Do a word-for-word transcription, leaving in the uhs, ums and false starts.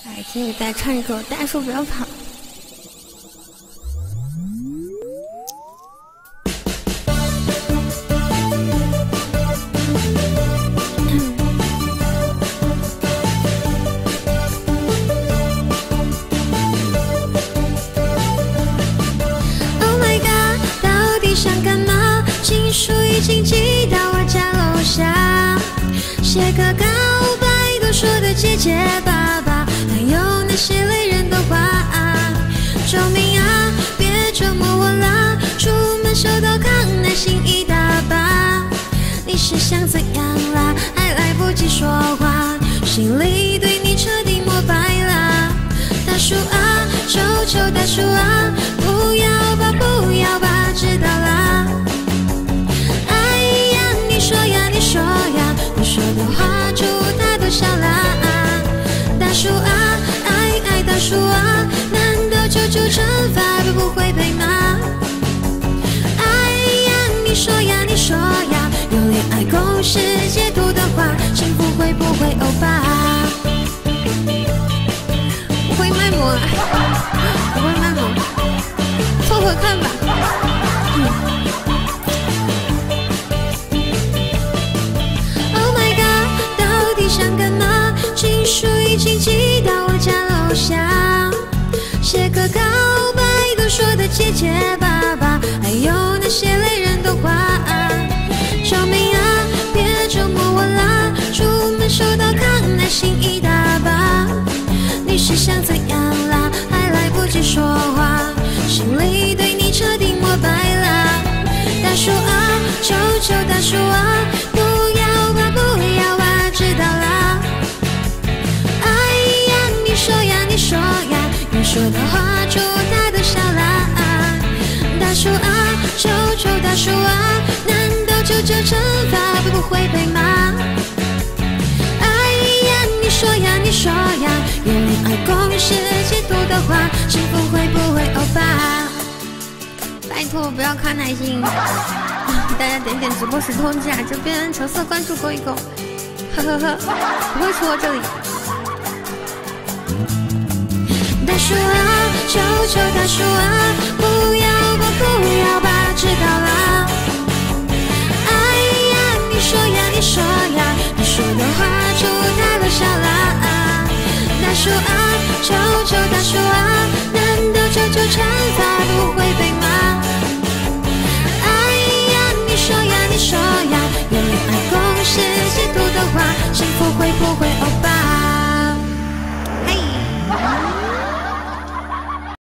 来，今天给大家唱一首《大树不要跑》。 Oh my god， 到底想干嘛？情书已经寄到我家楼下，写个告白都说的姐姐爸爸，还有那些累人的话。救命啊！别折磨我啦！出门收到康乃馨一大把，你是想怎样啦？还来不及说话，心里对你彻底膜拜啦。大树啊，求求大树啊，不要吧不要吧，知道啦。哎呀，你说呀你说呀，你说的话祝他都笑啦。大树啊，爱爱大树啊，难道九九乘法都不会背吗？哎呀，你说呀你说呀，有恋爱公式解读的话，幸福会不会欧巴？ 不会卖萌啊，不会卖萌，凑合看吧。嗯 Oh my god， 到底想干嘛？情书已经寄到我家楼下，写个告白都说的姐姐爸爸，还有那些累人的话。救命啊！别折磨我啦！出门收到康乃馨一大把，你是想怎样啦？还来不及说话，心里对你彻底膜拜啦。大树啊，求求大树啊，不要吧不要吧，知道啦。哎呀，你说呀你说呀，你说的话祝他都笑啦。大树啊，求求大树啊，难道九九乘法不会背吗？哎呀，你说呀你说呀，有恋爱公式解读的话，幸福会不会欧巴？ 拜托不要看耐心，大家点点直播时通知啊，这边橙色关注勾一勾，呵呵呵，不会出我这里。 大树啊，求求大树啊，不要吧不要吧，知道啦。哎呀，你说呀你说呀，你说的话祝他都笑啦。大树啊，求求大树啊，难道九九乘法不会背吗？哎呀，你说呀你说呀，有恋爱公式解读的话，幸福会不会欧